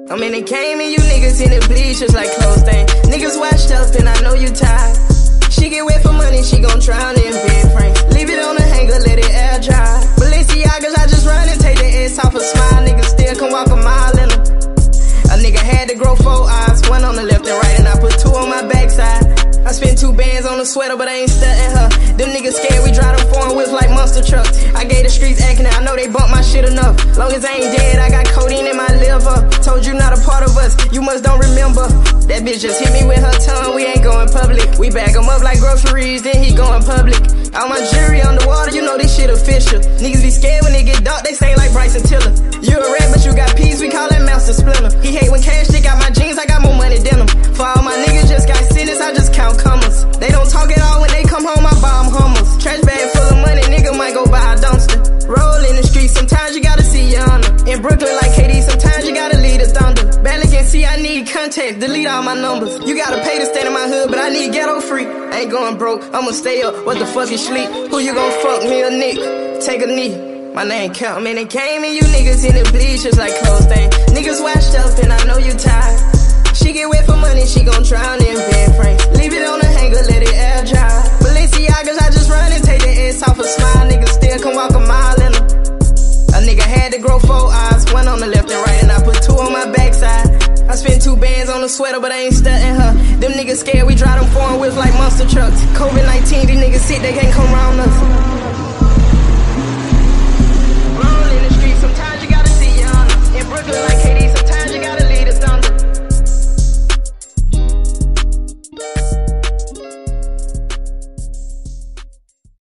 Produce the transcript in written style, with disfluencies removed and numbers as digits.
I mean, it came and you niggas in the bleachers like clothes stain. Niggas washed up and I know you tired. She get wet for money, she gon' drown in bed frame. Leave it on the hanger, let it air dry. Balenciagas, I just run and take the S off a smile. Niggas still can walk a mile in them. A nigga had to grow 4 eyes, one on the left and right, and I put 2 on my backside. I spent 2 bands on the sweater, but I ain't stuntin' her. Them niggas scared, we drive them foreign whips like monster trucks. I gave the streets acting, I know they bump my shit enough. Long as I ain't dead, I got codeine in my liver. Told you not a part of us, you must don't remember. That bitch just hit me with her tongue, we ain't going public. We bag them up like groceries, then he going public. All my jewelry underwater, you know this shit official. Niggas be scared when they get dark, they say like Bryson Tiller. You a rat, but you got peas, we call that Master Splinter. He hate when cash stick out my jeans, I got more money than him. For all my niggas just got sentenced, I just count commas. They don't talk at all when they come home, I buy them Hummers. Trash bag full of money, nigga might go buy a dumpster. Roll in the streets, sometimes you gotta see your honor. In Brooklyn like KD, sometimes you gotta lead the thunder. Barely can see, I need contact, delete all my numbers. You gotta pay to stand in my hood, but I need ghetto free. I ain't going broke, I'ma stay up, what the fuck is sleep? Who you gon' fuck, me or Nick? Take a knee. My name count, man, it came and you niggas in the bleachers like clothes stain. Niggas washed up and I know you tired. She get wet for money, she gon' drown in bed frame. Leave it on the hanger, let it air dry. Balenciagas, I just run and take the S off a smile. Niggas still can walk a mile in them. A nigga had to grow 4 eyes, one on the left and right, and I put 2 on my backside. I spent 2 bands on the sweater, but I ain't stuntin' her. Them niggas scared, we drive them foreign whips like monster trucks. COVID-19, these niggas sick, they can't come round us.